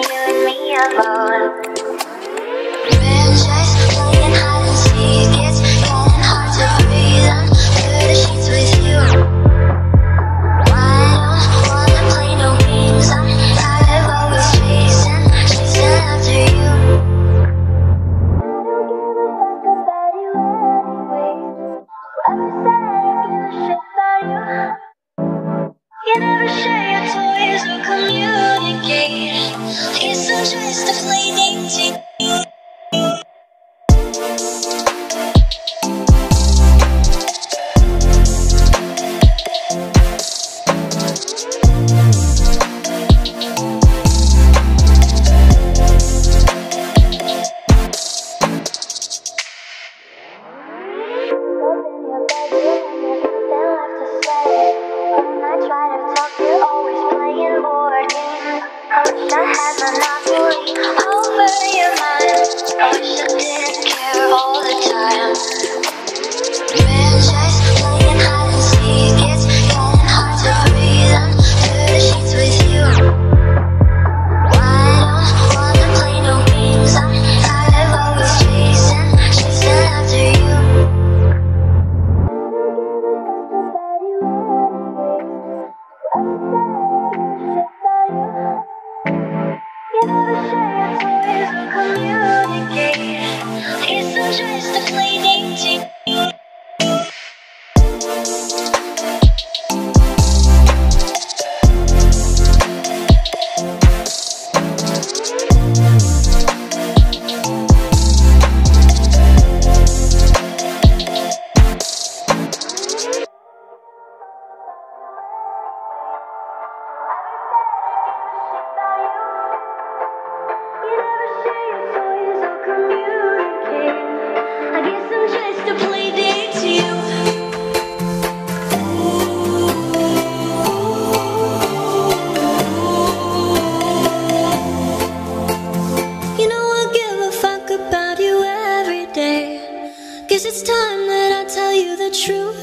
you and me alone. Franchise playing hide and seek. It's getting hard to breathe under the sheets with you. I don't wanna play no games. I'm tired of always chasing after you. You never share your toys or communicate. Guess I'm just a fleeting team. Guess it's time that I tell you the truth.